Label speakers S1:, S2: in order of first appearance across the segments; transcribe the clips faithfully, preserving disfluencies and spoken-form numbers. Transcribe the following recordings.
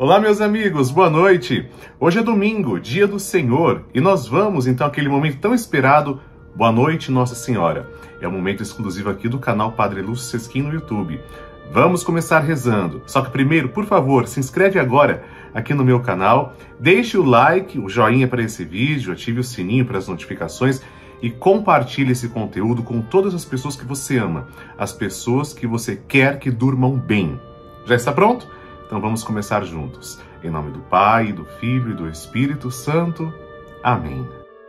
S1: Olá, meus amigos, boa noite. Hoje é domingo, dia do Senhor, e nós vamos então àquele momento tão esperado. Boa noite, Nossa Senhora. É um momento exclusivo aqui do canal Padre Lúcio Sesquim no YouTube. Vamos começar rezando. Só que primeiro, por favor, se inscreve agora aqui no meu canal, deixe o like, o joinha para esse vídeo, ative o sininho para as notificações e compartilhe esse conteúdo com todas as pessoas que você ama, as pessoas que você quer que durmam bem. Já está pronto? Então vamos começar juntos. Em nome do Pai, do Filho e do Espírito Santo. Amém.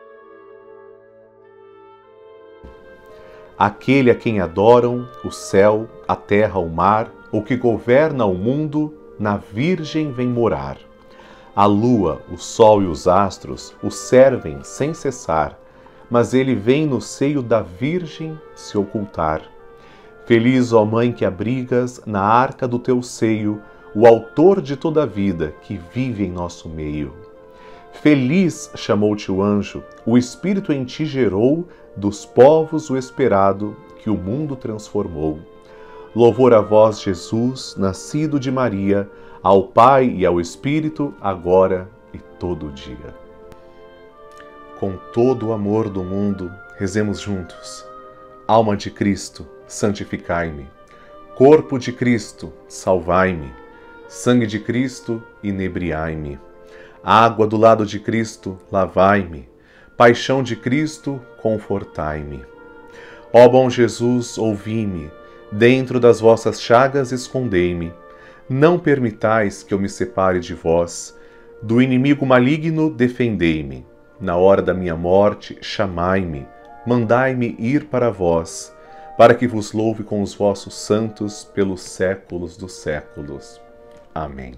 S2: Aquele a quem adoram o céu, a terra, o mar, o que governa o mundo, na Virgem vem morar. A lua, o sol e os astros o servem sem cessar, mas ele vem no seio da Virgem se ocultar. Feliz, ó Mãe, que abrigas na arca do teu seio o autor de toda a vida que vive em nosso meio. Feliz, chamou-te o anjo, o Espírito em ti gerou, dos povos o esperado, que o mundo transformou. Louvor a vós, Jesus, nascido de Maria, ao Pai e ao Espírito, agora e todo dia. Com todo o amor do mundo, rezemos juntos. Alma de Cristo, santificai-me. Corpo de Cristo, salvai-me. Sangue de Cristo, inebriai-me. Água do lado de Cristo, lavai-me. Paixão de Cristo, confortai-me. Ó bom Jesus, ouvi-me. Dentro das vossas chagas escondei-me. Não permitais que eu me separe de vós. Do inimigo maligno defendei-me. Na hora da minha morte, chamai-me. Mandai-me ir para vós, para que vos louve com os vossos santos pelos séculos dos séculos. Amém.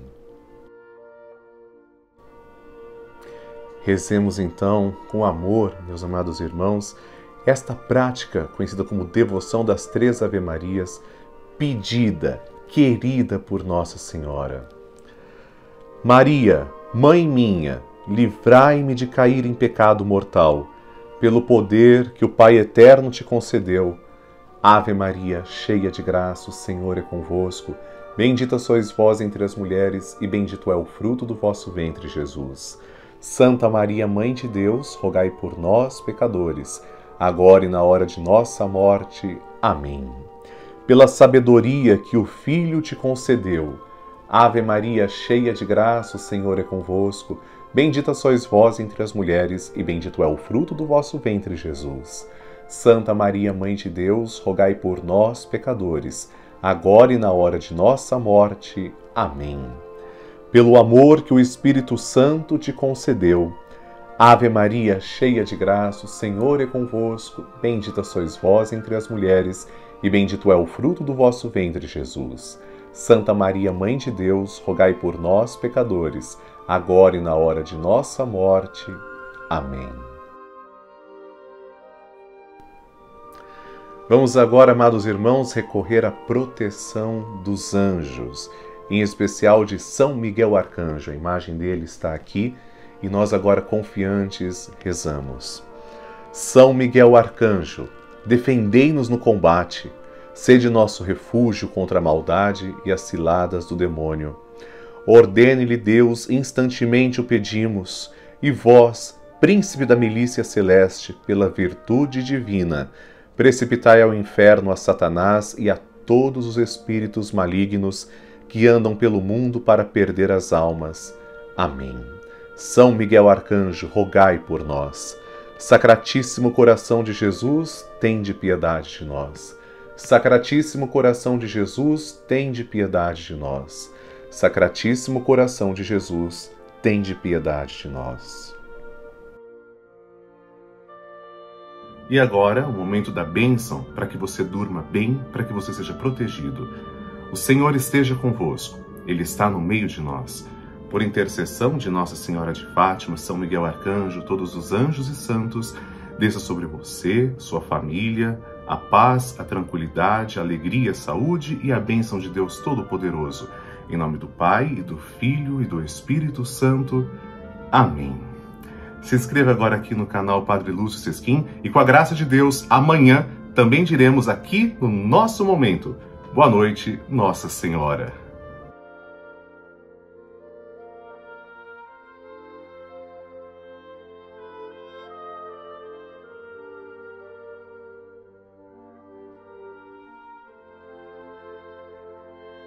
S2: Rezemos então com amor, meus amados irmãos, esta prática conhecida como devoção das três Ave-Marias, pedida, querida por Nossa Senhora. Maria, Mãe minha, livrai-me de cair em pecado mortal, pelo poder que o Pai Eterno te concedeu. Ave Maria, cheia de graça, o Senhor é convosco. Bendita sois vós entre as mulheres, e bendito é o fruto do vosso ventre, Jesus. Santa Maria, Mãe de Deus, rogai por nós, pecadores, agora e na hora de nossa morte. Amém. Pela sabedoria que o Filho te concedeu, Ave Maria, cheia de graça, o Senhor é convosco. Bendita sois vós entre as mulheres, e bendito é o fruto do vosso ventre, Jesus. Santa Maria, Mãe de Deus, rogai por nós, pecadores, agora e na hora de nossa morte. Amém. Pelo amor que o Espírito Santo te concedeu, Ave Maria, cheia de graça, o Senhor é convosco. Bendita sois vós entre as mulheres, e bendito é o fruto do vosso ventre, Jesus. Santa Maria, Mãe de Deus, rogai por nós, pecadores, agora e na hora de nossa morte. Amém. Vamos agora, amados irmãos, recorrer à proteção dos anjos, em especial de São Miguel Arcanjo. A imagem dele está aqui e nós agora confiantes rezamos. São Miguel Arcanjo, defendei-nos no combate, sede nosso refúgio contra a maldade e as ciladas do demônio. Ordene-lhe Deus, instantemente o pedimos, e vós, príncipe da milícia celeste, pela virtude divina, precipitai ao inferno a Satanás e a todos os espíritos malignos que andam pelo mundo para perder as almas. Amém. São Miguel Arcanjo, rogai por nós. Sacratíssimo coração de Jesus, tende piedade de nós. Sacratíssimo coração de Jesus, tende piedade de nós. Sacratíssimo coração de Jesus, tende piedade de nós.
S1: E agora, o momento da bênção, para que você durma bem, para que você seja protegido. O Senhor esteja convosco, Ele está no meio de nós. Por intercessão de Nossa Senhora de Fátima, São Miguel Arcanjo, todos os anjos e santos, desça sobre você, sua família, a paz, a tranquilidade, a alegria, a saúde e a bênção de Deus Todo-Poderoso. Em nome do Pai, e do Filho e do Espírito Santo. Amém. Se inscreva agora aqui no canal Padre Lúcio Sesquim e com a graça de Deus, amanhã também diremos aqui no nosso momento. Boa noite, Nossa Senhora.